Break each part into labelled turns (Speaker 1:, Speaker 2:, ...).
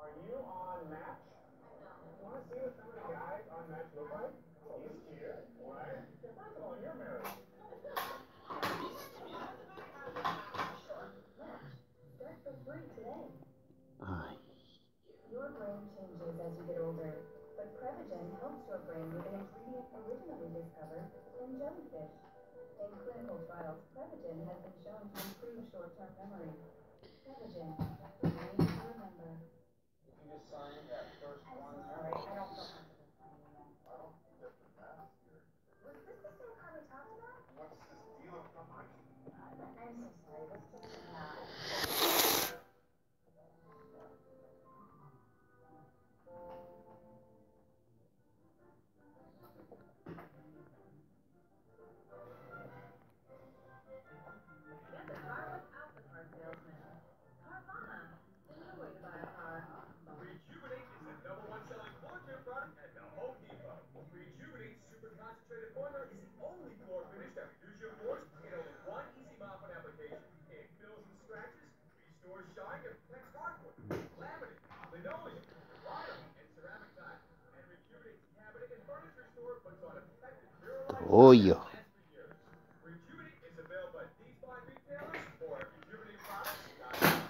Speaker 1: Are you on Match? You want to see what some of the guys on Match look like? He's cute, right? First of all, you're married.
Speaker 2: Start for free today.
Speaker 3: Ay,
Speaker 2: Your brain changes as you get older, but Prevagen helps your brain with an ingredient originally discovered in jellyfish. In clinical trials, Prevagen has been shown to improve short-term memory. Prevagen, the way to remember.
Speaker 1: You just signed that first one there.
Speaker 2: Sorry, I don't feel comfortable signing that.
Speaker 1: Well, just the past here.
Speaker 2: Was this the same car we talked about?
Speaker 1: What's this deal of preparation?
Speaker 2: I'm so sorry. Let's just Get the car without the car salesman. Carvana, the new way to buy a car.
Speaker 4: Rejuvenate is the #1 selling floor care product at the Home Depot. Rejuvenate's super concentrated formula is the only floor finish that reduces your floors in only one easy mop-on application. It fills in scratches, restores shine, and protects hardwood, laminate, linoleum, vinyl, and ceramic tile. And Rejuvenate's cabinet and furniture store puts on effective Duralast
Speaker 3: pollo.
Speaker 4: that lasts for years. Rejuvenate is available at these fine retailers or at rejuvenateproducts.com.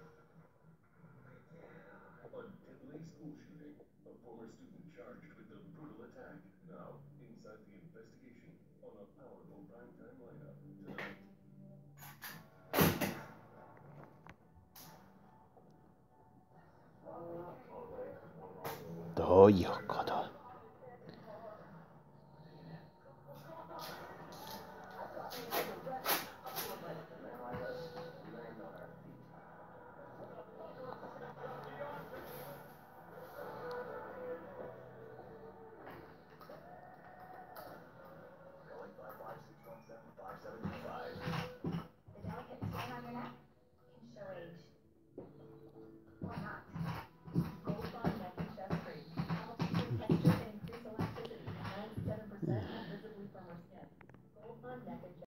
Speaker 5: A deadly school shooting. A former student charged with the brutal attack. Now, inside the investigation on a powerful primetime lineup tonight.
Speaker 3: Toyo con